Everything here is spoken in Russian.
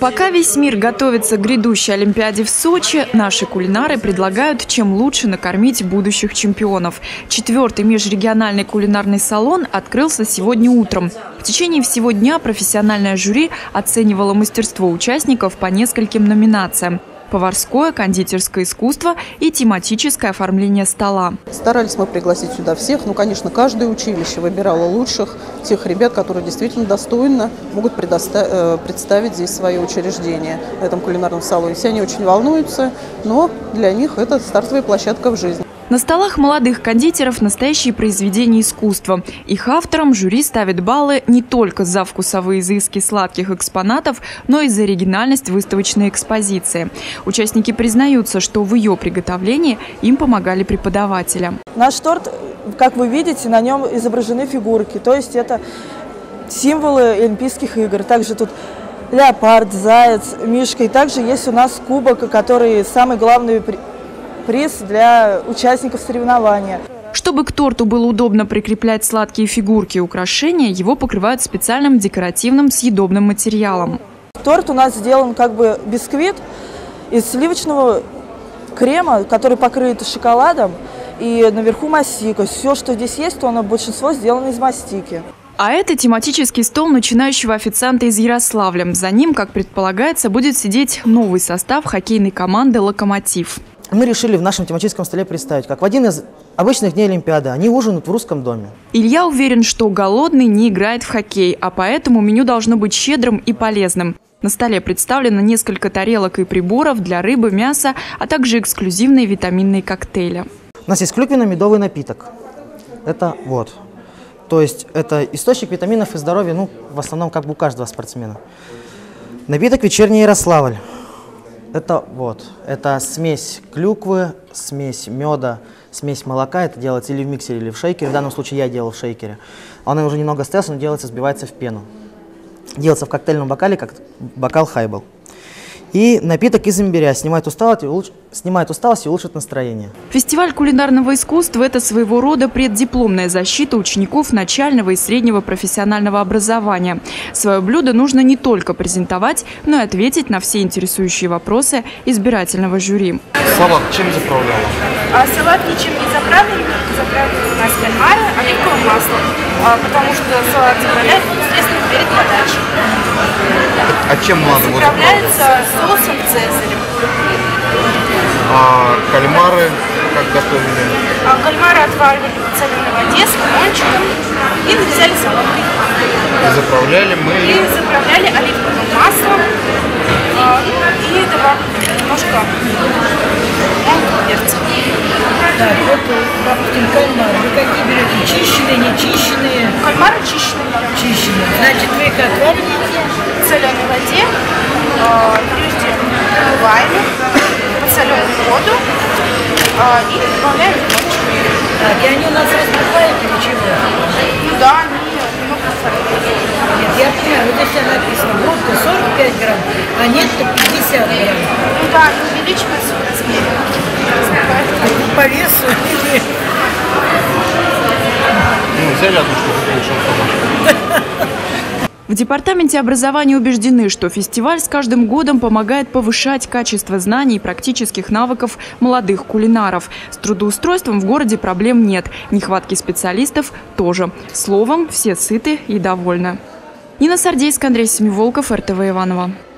Пока весь мир готовится к грядущей Олимпиаде в Сочи, наши кулинары предлагают, чем лучше накормить будущих чемпионов. 4-й межрегиональный кулинарный салон открылся сегодня утром. В течение всего дня профессиональное жюри оценивало мастерство участников по нескольким номинациям: поварское, кондитерское искусство и тематическое оформление стола. Старались мы пригласить сюда всех, конечно, каждое училище выбирало лучших, тех ребят, которые действительно достойно могут представить здесь свое учреждение в этом кулинарном салоне. Все они очень волнуются, но для них это стартовая площадка в жизни. На столах молодых кондитеров настоящие произведения искусства. Их авторам жюри ставит баллы не только за вкусовые изыски сладких экспонатов, но и за оригинальность выставочной экспозиции. Участники признаются, что в ее приготовлении им помогали преподаватели. Наш торт, как вы видите, на нем изображены фигурки, то есть это символы Олимпийских игр. Также тут леопард, заяц, мишка. И также есть у нас кубок, который самый главный приз для участников соревнования. Чтобы к торту было удобно прикреплять сладкие фигурки и украшения, его покрывают специальным декоративным съедобным материалом. Торт у нас сделан как бы бисквит из сливочного крема, который покрыт шоколадом, и наверху мастика. Все, что здесь есть, то большинство сделано из мастики. А это тематический стол начинающего официанта из Ярославля. За ним, как предполагается, будет сидеть новый состав хоккейной команды «Локомотив». Мы решили в нашем тематическом столе представить, как в один из обычных дней Олимпиады они ужинают в русском доме. Илья уверен, что голодный не играет в хоккей, а поэтому меню должно быть щедрым и полезным. На столе представлено несколько тарелок и приборов для рыбы, мяса, а также эксклюзивные витаминные коктейли. У нас есть клюквенно-медовый напиток. Это вот. То есть это источник витаминов и здоровья, в основном как бы у каждого спортсмена. Напиток «Вечерний Ярославль». Это смесь клюквы, смесь меда, смесь молока. Это делается или в миксере, или в шейкере. В данном случае я делал в шейкере. Она уже немного остается, но делается, сбивается в пену. Делается в коктейльном бокале, как бокал хайбл. И напиток из имбиря снимает усталость и улучшит настроение. Фестиваль кулинарного искусства – это своего рода преддипломная защита учеников начального и среднего профессионального образования. Свое блюдо нужно не только презентовать, но и ответить на все интересующие вопросы избирательного жюри. Салат чем заправляла? Салат ничем не заправлен, заправлен у нас кальмары оливковым маслом, потому что салат заправляют непосредственно перед подачей. А чем надо его заправляется соусом цезарем. А кальмары как готовили? Кальмары отваривали в соленой воде с лимончиком и нарезали соломкой. И заправляли оливковым маслом и добавили немножко перца. Так, вот, допустим, кальмары. Вы какие берете? Чищенные, нечищенные? Кальмары чищенные. Чищенные. Значит, вы их отвариваете? В соленой воде. Прежде умываем их, подсоленную воду и добавляем лимончик. Так, и они у нас разбухают или чего? Да, они немного подсоленные. Нет, я понимаю, вот здесь написано, брутто 45 грамм, а нет-то 50 грамм. Да, они увеличиваются в размере. По весу или... взяли одну штуку, получил. В департаменте образования убеждены, что фестиваль с каждым годом помогает повышать качество знаний и практических навыков молодых кулинаров. С трудоустройством в городе проблем нет, нехватки специалистов тоже. Словом, все сыты и довольны. Нина Сардейская, Андрей Семиволков, РТВ Иваново.